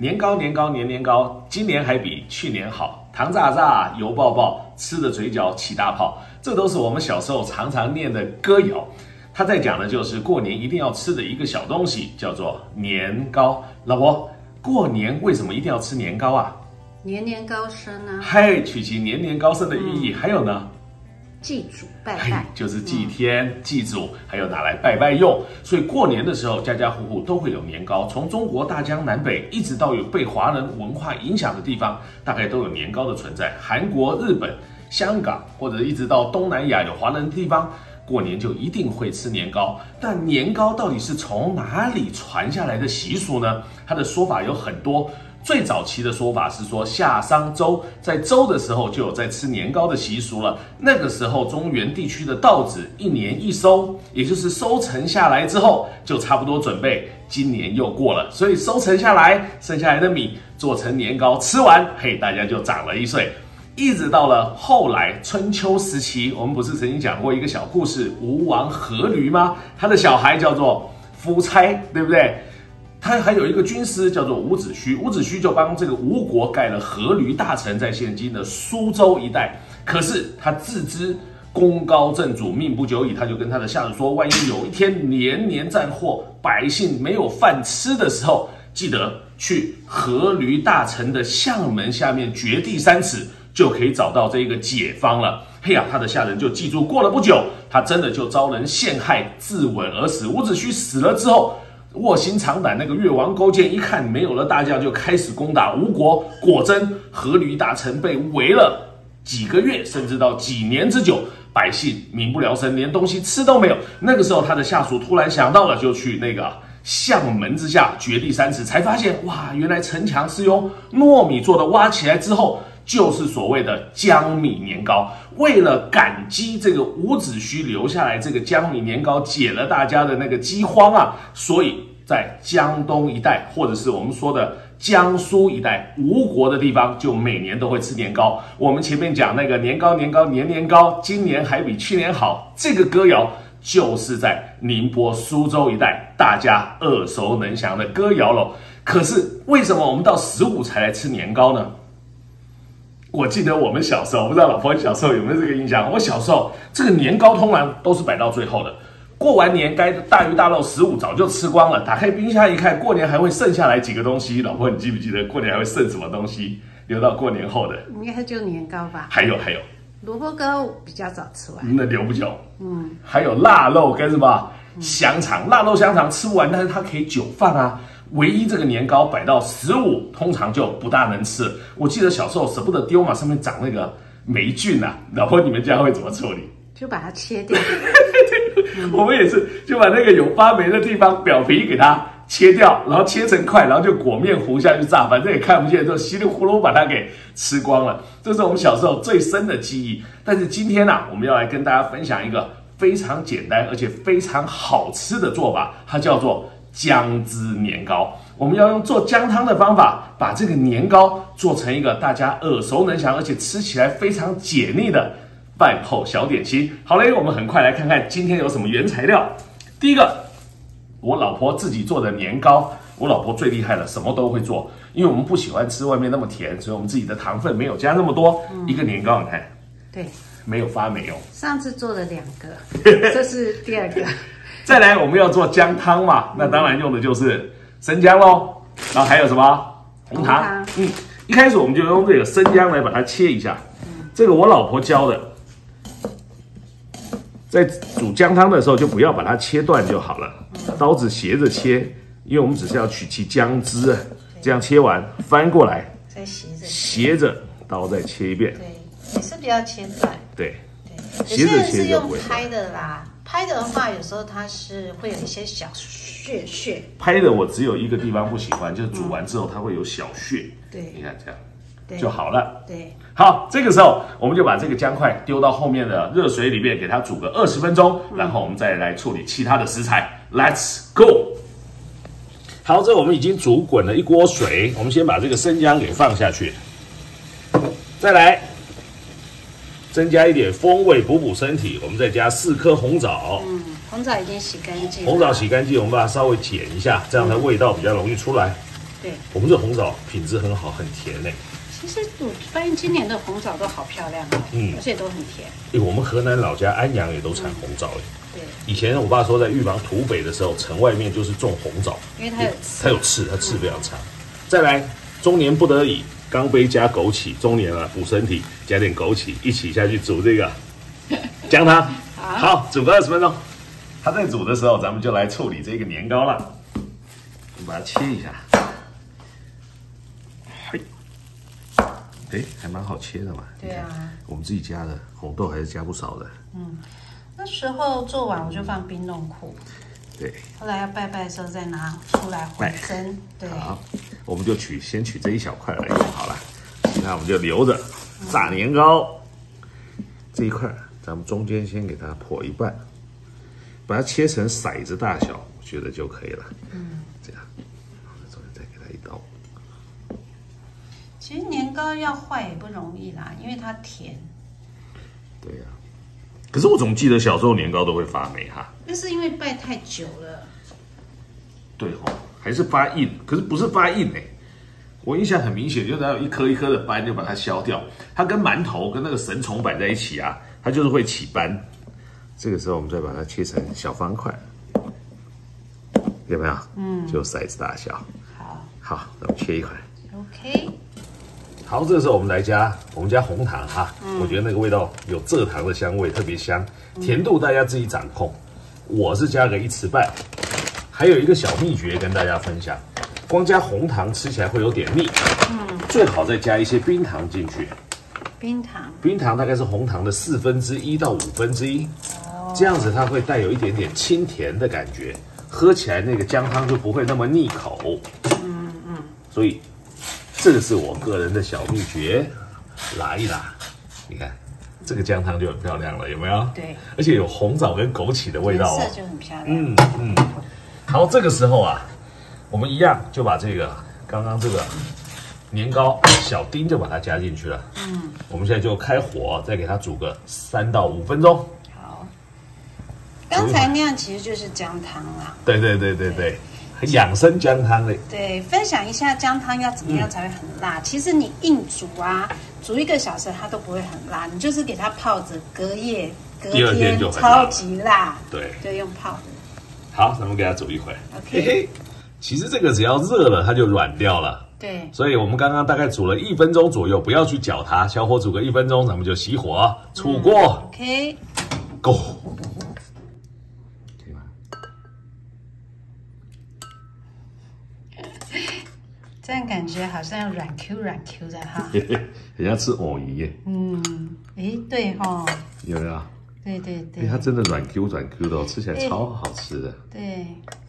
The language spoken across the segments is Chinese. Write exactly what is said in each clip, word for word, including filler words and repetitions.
年糕年糕年年糕，今年还比去年好。糖炸炸，油爆爆，吃的嘴角起大泡，这都是我们小时候常常念的歌谣。他在讲的就是过年一定要吃的一个小东西，叫做年糕。老婆，过年为什么一定要吃年糕啊？ 年年高升啊！ 嗨，取其年年高升的寓意，嗯、还有呢？ 祭祖拜拜， 就是祭天、嗯、祭祖，还有拿来拜拜用。所以过年的时候，家家户户都会有年糕。从中国大江南北，一直到有被华人文化影响的地方，大概都有年糕的存在。韩国、日本、香港，或者一直到东南亚有华人的地方，过年就一定会吃年糕。但年糕到底是从哪里传下来的习俗呢？它的说法有很多。最早期的说法是说，夏商周在周的时候就有在吃年糕的习俗了。那个时候，中原地区的稻子一年一收，也就是收成下来之后，就差不多准备今年又过了，所以收成下来，剩下来的米做成年糕，吃完，嘿，大家就长了一岁。一直到了后来春秋时期，我们不是曾经讲过一个小故事，吴王阖闾吗？他的小孩叫做夫差，对不对？他还有一个军师叫做伍子胥，伍子胥就帮这个吴国盖了阖闾大城，在现今的苏州一带。可是他自知功高震主，命不久矣，他就跟他的下属说：万一有一天年年战祸，百姓没有饭吃的时候，记得去阖闾大城的巷门下面掘地三尺，就可以找到这个解方了。嘿呀，他的下人就记住。过了不久，他真的就遭人陷害，自刎而死。伍子胥死了之后，卧薪尝胆，那个越王勾践一看没有了大将，就开始攻打吴国。果真，阖闾大城被围了几个月，甚至到几年之久，百姓民不聊生，连东西吃都没有。那个时候，他的下属突然想到了，就去那个巷门之下掘地三尺，才发现哇，原来城墙是用糯米做的，挖起来之后就是所谓的江米年糕。为了感激这个伍子胥留下来这个江米年糕，解了大家的那个饥荒啊，所以在江东一带，或者是我们说的江苏一带吴国的地方，就每年都会吃年糕。我们前面讲那个年糕年糕年年糕，今年还比去年好，这个歌谣就是在宁波苏州一带大家耳熟能详的歌谣喽。可是为什么我们到十五才来吃年糕呢？我记得我们小时候，不知道老婆小时候有没有这个印象？我小时候这个年糕通常都是摆到最后的，过完年该大鱼大肉十五早就吃光了，打开冰箱一看，过年还会剩下来几个东西。老婆，你记不记得过年还会剩什么东西留到过年后的？ 应该就年糕吧。还有还有， 萝卜糕比较早吃完， 那留不久。嗯，还有腊肉跟什么香肠，腊肉香肠吃不完，但是它可以久放啊。唯一这个年糕摆到十五，通常就不大能吃。我记得小时候舍不得丢嘛，上面长那个霉菌啊。老婆，你们家会怎么处理？ 就把它切掉。 我们也是，就把那个有发霉的地方表皮给它切掉，然后切成块，然后就裹面糊下去炸，反正也看不见，就稀里糊涂把它给吃光了。这是我们小时候最深的记忆。但是今天呢、啊，我们要来跟大家分享一个非常简单而且非常好吃的做法，它叫做姜汁年糕。我们要用做姜汤的方法，把这个年糕做成一个大家耳熟能详，而且吃起来非常解腻的饭后小点心。好嘞，我们很快来看看今天有什么原材料。第一个，我老婆自己做的年糕。我老婆最厉害了，什么都会做。因为我们不喜欢吃外面那么甜，所以我们自己的糖分没有加那么多。嗯、一个年糕，你看， 对， 没有发霉哦。 上次做了两个，这是第二个。 再来，我们要做姜汤嘛，那当然用的就是生姜咯，然后还有什么红糖。红糖嗯，一开始我们就用这个生姜来把它切一下。嗯、这个我老婆教的，在煮姜汤的时候就不要把它切断就好了，嗯、刀子斜着切，因为我们只是要取其姜汁，这样切完翻过来， 再斜着斜着刀再切一遍。 对，也是不要切断。 对， 对，斜着切就不会。有些人是用拍的啦。拍的话，有时候它是会有一些小屑屑。 拍的我只有一个地方不喜欢，就是煮完之后它会有小屑。 对， 你看这样就好了。 对， 好，这个时候我们就把这个姜块丢到后面的热水里面，给它煮个二十分钟，嗯、然后我们再来处理其他的食材。Let's go。好，这我们已经煮滚了一锅水，我们先把这个生姜给放下去，再来。增加一点风味，补补身体。我们再加四颗红枣。 嗯，红枣已经洗干净。 红枣洗干净，我们把它稍微剪一下，这样它味道比较容易出来。 对， 我们这红枣品质很好，很甜呢。 其实我发现今年的红枣都好漂亮哦，嗯，而且都很甜。 哎，我们河南老家安阳也都产红枣哎。 对， 以前我爸说在预防土匪的时候，城外面就是种红枣， 因为它有刺， 它有刺，它刺非常长。再来，中年不得已，钢杯加枸杞，中年了补身体，加点枸杞一起下去煮这个姜汤。好，煮个二十分钟。它在煮的时候，咱们就来处理这个年糕了。我们把它切一下。哎，还蛮好切的嘛。 对啊， 我们自己加的红豆还是加不少的。 嗯，那时候做完我就放冰冻库。 对。 后来要拜拜的时候再拿出来回蒸。对。 好，我们就取先取这一小块来用好了，其他我们就留着炸年糕。嗯、这一块咱们中间先给它剖一半，把它切成骰子大小，我觉得就可以了。嗯，这样，中间再给它一刀。 其实年糕要坏也不容易啦，因为它甜。 对呀、啊，可是我总记得小时候年糕都会发霉哈。 那是因为拜太久了。 对哦，还是发硬，可是不是发硬哎、欸。我印象很明显，就是它有一颗一颗的斑，就把它削掉。它跟馒头跟那个神虫摆在一起啊，它就是会起斑。这个时候我们再把它切成小方块，有没有？嗯，就骰子大小。 好， 好，咱们切一块。 OK。 好，这个时候我们来加我们加红糖哈，嗯、我觉得那个味道有蔗糖的香味，特别香。甜度大家自己掌控，我是加个一匙半。还有一个小秘诀跟大家分享，光加红糖吃起来会有点腻，嗯，最好再加一些冰糖进去。 冰糖， 冰糖大概是红糖的四分之一到五分之一，哦，这样子它会带有一点点清甜的感觉，喝起来那个姜汤就不会那么腻口。嗯嗯，所以。这个是我个人的小秘诀，拉一拉，你看这个姜汤就很漂亮了，有没有？ 对， 而且有红枣跟枸杞的味道哦， 颜色就很漂亮。 嗯嗯。好，这个时候啊，我们一样就把这个刚刚这个年糕小丁就把它加进去了。嗯，我们现在就开火，再给它煮个三到五分钟。 好，刚才那样其实就是姜汤啦。 对对对对对。养生姜汤嘞， 对，分享一下姜汤要怎么样才会很辣。嗯、其实你硬煮啊，煮一个小时它都不会很辣，你就是给它泡着，隔夜隔天超级辣。 对， 对，用泡的。 好，咱们给它煮一会。 OK， 嘿嘿，其实这个只要热了，它就软掉了。 对， 所以我们刚刚大概煮了一分钟左右，不要去搅它，小火煮个一分钟，咱们就熄火，出锅。 嗯、OK， Go。 这样感觉好像软 Q 软 Q 的哈， 很像吃藕泥耶。 嗯，哎，对哈、哦， 有没有？ 对对对， 它真的软 Q 软 Q 的、哦，吃起来超好吃的。 对，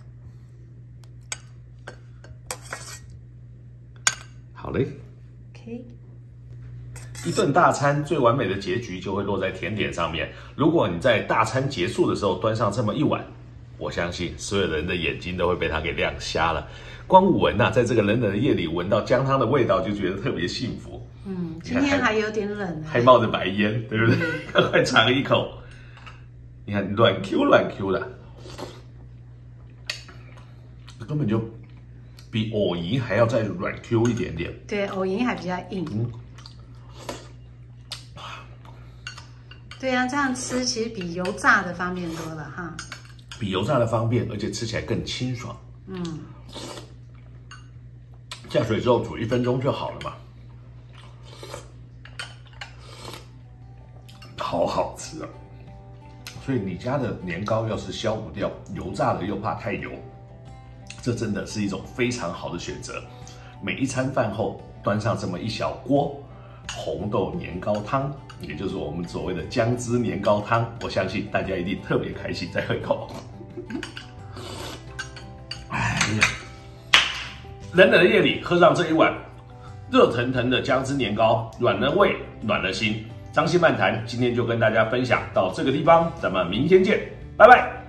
好嘞。 OK。 一顿大餐最完美的结局就会落在甜点上面。如果你在大餐结束的时候端上这么一碗，我相信所有人的眼睛都会被它给亮瞎了。光闻呐、啊，在这个冷冷的夜里闻到姜汤的味道，就觉得特别幸福。 嗯，今天还有点冷， 还冒着白烟，对不对？赶快尝一口。你看软 Q 软 Q 的，根本就比藕泥还要再软 Q 一点点。 对，藕泥还比较硬。嗯。对啊，这样吃其实比油炸的方便多了哈。 比油炸的方便，而且吃起来更清爽。嗯。下水之后煮一分钟就好了嘛，好好吃啊！所以你家的年糕要是消不掉，油炸的又怕太油，这真的是一种非常好的选择。每一餐饭后端上这么一小锅红豆年糕汤，也就是我们所谓的姜汁年糕汤，我相信大家一定特别开心。再喝一口，哎呀！冷冷的夜里喝上这一碗热腾腾的姜汁年糕，暖了胃，暖了心。张西漫谈今天就跟大家分享到这个地方，咱们明天见，拜拜。